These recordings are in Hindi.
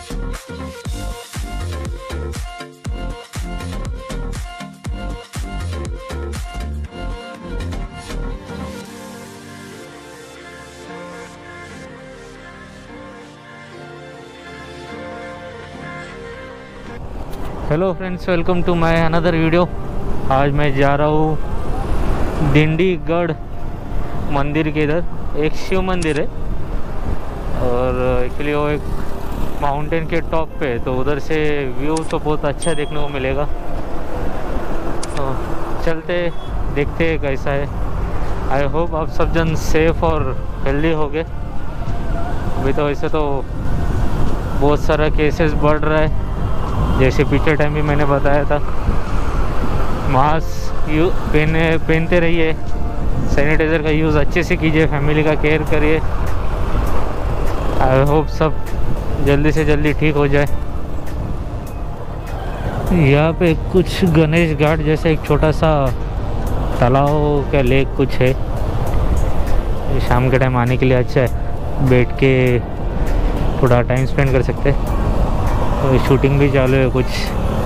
Hello friends, welcome to my another video. आज मैं जा रहा हूँ दिंडीगढ़ मंदिर के इधर। एक शिव मंदिर है और एक्चुअली वो एक माउंटेन के टॉप पे है, तो उधर से व्यू तो बहुत अच्छा देखने को मिलेगा। तो चलते देखते हैं कैसा है। आई होप आप सब जन सेफ और हेल्दी होगे। अभी तो वैसे तो बहुत सारा केसेस बढ़ रहा है, जैसे पिछले टाइम भी मैंने बताया था। मास्क पहनते रहिए, सैनिटाइज़र का यूज़ अच्छे से कीजिए, फैमिली का केयर करिए। आई होप सब जल्दी से जल्दी ठीक हो जाए। यहाँ पे कुछ गणेश घाट जैसा एक छोटा सा तालाब का लेक कुछ है। शाम के टाइम आने के लिए अच्छा है, बैठ के थोड़ा टाइम स्पेंड कर सकते हैं। तो शूटिंग भी चालू है कुछ।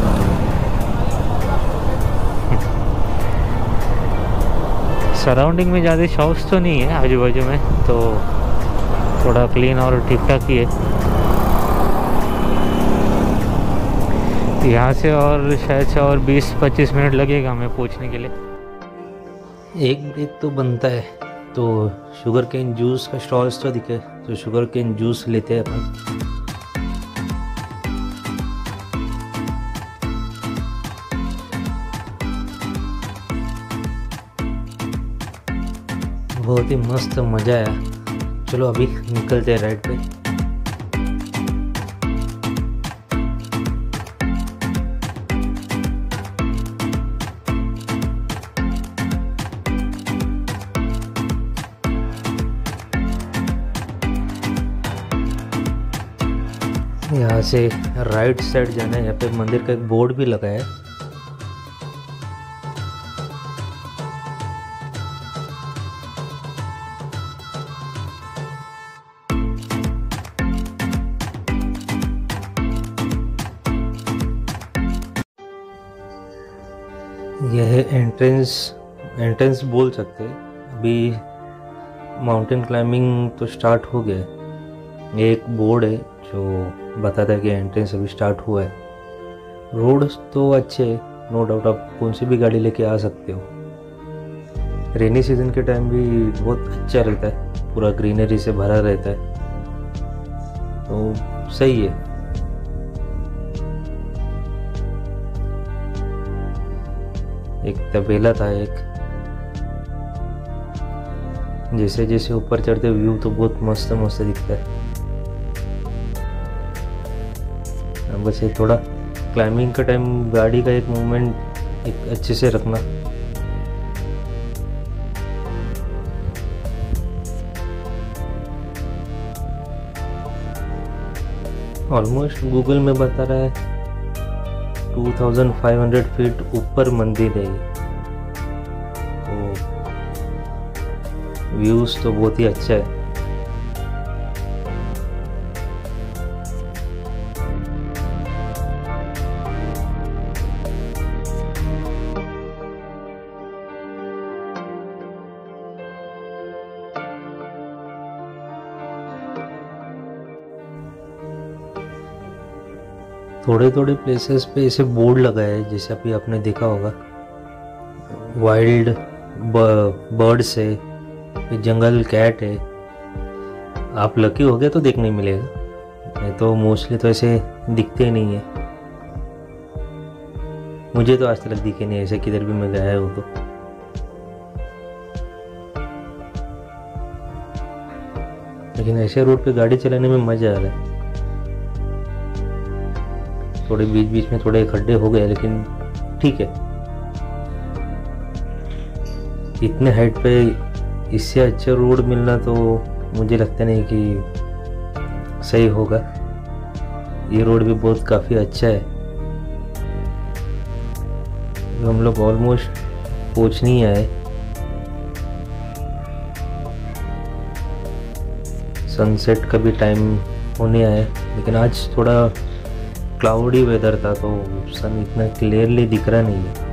सराउंडिंग में ज़्यादा शॉप्स तो नहीं है आजू बाजू में, तो थोड़ा क्लीन और ठीक ठाक ही है। यहाँ से और शायद से और 20-25 मिनट लगेगा हमें पहुँचने के लिए। एक ब्रेक तो बनता है, तो शुगर केन जूस का स्टॉल्स तो दिखे, तो शुगर केन जूस लेते हैं अपन। बहुत ही मस्त मज़ा आया। चलो अभी निकलते हैं राइड पे। यहाँ से राइट साइड जाना है। यहाँ पे मंदिर का एक बोर्ड भी लगा है। यह एंट्रेंस बोल सकते हैं। अभी माउंटेन क्लाइंबिंग तो स्टार्ट हो गया है। ये एक बोर्ड है जो बताता है कि एंट्रेंस अभी स्टार्ट हुआ है। रोड्स तो अच्छे हैं, नो डाउट। आप कौन सी भी गाड़ी लेके आ सकते हो। रेनी सीजन के टाइम भी बहुत अच्छा रहता है, पूरा ग्रीनरी से भरा रहता है, तो सही है। एक तबेला था एक। जैसे जैसे ऊपर चढ़ते व्यू तो बहुत मस्त मस्त दिखता है। बस ये थोड़ा क्लाइंबिंग का टाइम गाड़ी का एक मूवमेंट एक अच्छे से रखना। ऑलमोस्ट गूगल में बता रहा है 2500 फीट ऊपर मंदिर है। तो व्यूज तो बहुत ही अच्छा है। थोड़े थोड़े प्लेसेस पे ऐसे बोर्ड लगा है, जैसे अभी आपने देखा होगा। वाइल्ड बर्ड्स है, जंगल कैट है। आप लकी हो गए तो देखने मिलेगा, नहीं तो मोस्टली तो ऐसे दिखते ही नहीं है। मुझे तो आज तक दिखे नहीं ऐसे, किधर भी मैं गया हूँ तो। लेकिन ऐसे रोड पे गाड़ी चलाने में मजा आ रहा है। थोड़े बीच बीच में थोड़े खड्डे हो गए, लेकिन ठीक है। इतने हाइट पे इससे अच्छा रोड मिलना तो मुझे लगता नहीं कि सही होगा। ये रोड भी बहुत काफ़ी अच्छा है। हम लोग ऑलमोस्ट पहुंच नहीं आए। सनसेट का भी टाइम होने आया, लेकिन आज थोड़ा क्लाउडी वेदर था तो सन इतना क्लियरली दिख रहा नहीं है।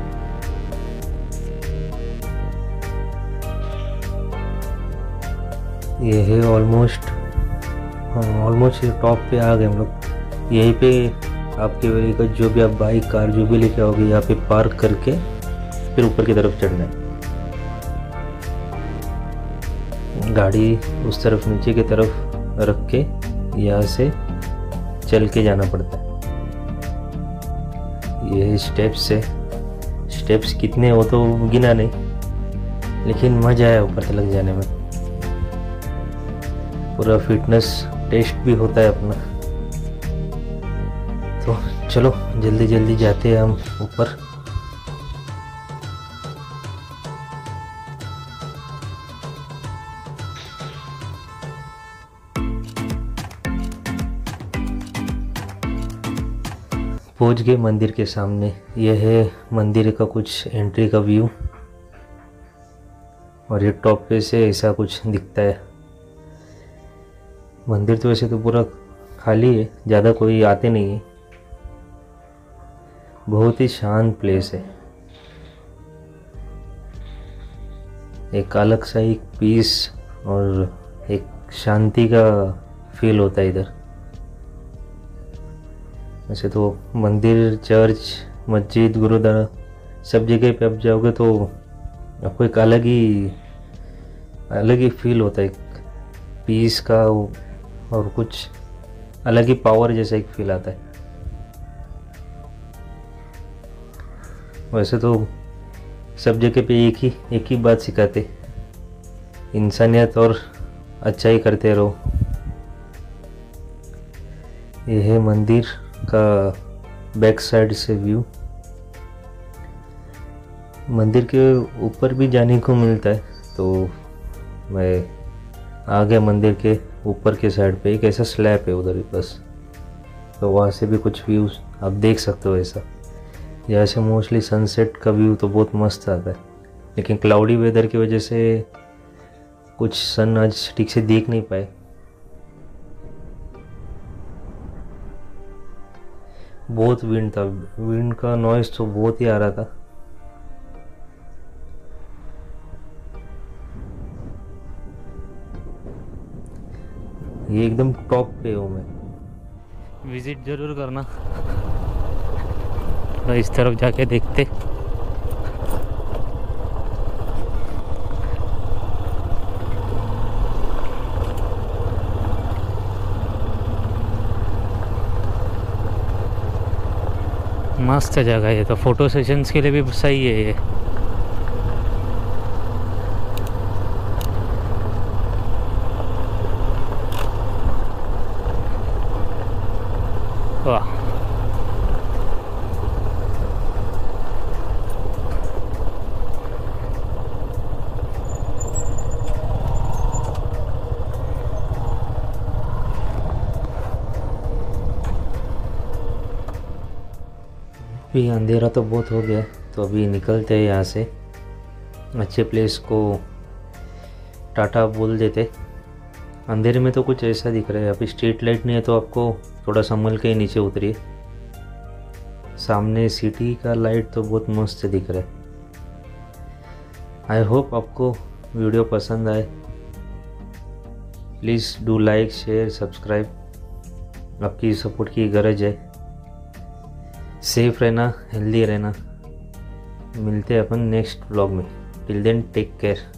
ये है ऑलमोस्ट टॉप पे आ गए हम लोग। यहीं पे आपके व्हीकल जो भी आप बाइक कार जो भी लेके आओगे यहाँ पे पार्क करके फिर ऊपर की तरफ चढ़ना है। गाड़ी उस तरफ नीचे की तरफ रख के यहाँ से चल के जाना पड़ता है। ये स्टेप्स है, स्टेप्स कितने हो तो गिना नहीं, लेकिन मज़ा आया ऊपर तक जाने में। पूरा फिटनेस टेस्ट भी होता है अपना। तो चलो जल्दी जल्दी जाते हैं हम ऊपर। पहुंच गए मंदिर के सामने। यह है मंदिर का कुछ एंट्री का व्यू, और ये टॉप पे से ऐसा कुछ दिखता है। मंदिर तो वैसे तो पूरा खाली है, ज़्यादा कोई आते नहीं है। बहुत ही शांत प्लेस है, एक अलग सा एक पीस और एक शांति का फील होता है इधर। वैसे तो मंदिर, चर्च, मस्जिद, गुरुद्वारा सब जगह पे आप जाओगे तो आपको एक अलग ही फील होता है, पीस का, और कुछ अलग ही पावर जैसा एक फील आता है। वैसे तो सब जगह पे एक ही बात सिखाते, इंसानियत और अच्छाई करते रहो। यह है मंदिर का बैक साइड से व्यू। मंदिर के ऊपर भी जाने को मिलता है, तो मैं आ गया मंदिर के ऊपर के साइड पे। एक ऐसा स्लैब है उधर बस, तो वहाँ से भी कुछ व्यूज़ आप देख सकते हो। ऐसा यहाँ से मोस्टली सनसेट का व्यू तो बहुत मस्त आता है, लेकिन क्लाउडी वेदर की वजह से कुछ सन आज ठीक से देख नहीं पाए। बहुत विंड था, विंड का नॉइज़ तो बहुत ही आ रहा था। ये एकदम टॉप पे हूँ मैं। विजिट ज़रूर करना, तो इस तरफ जाके देखते। मस्त जगह है ये तो, फ़ोटो सेशंस के लिए भी सही है ये। वाह, अभी अंधेरा तो बहुत हो गया, तो अभी निकलते हैं यहाँ से। अच्छे प्लेस को टाटा बोल देते। अंधेरे में तो कुछ ऐसा दिख रहा है, अभी स्ट्रीट लाइट नहीं है तो आपको थोड़ा संभल के नीचे उतरिए। सामने सिटी का लाइट तो बहुत मस्त दिख रहा है। आई होप आपको वीडियो पसंद आए। Please do like, share, subscribe. आपकी सपोर्ट की गरज है। सेफ रहना, हेल्दी रहना। मिलते हैं अपन नेक्स्ट व्लॉग में। Till then take care.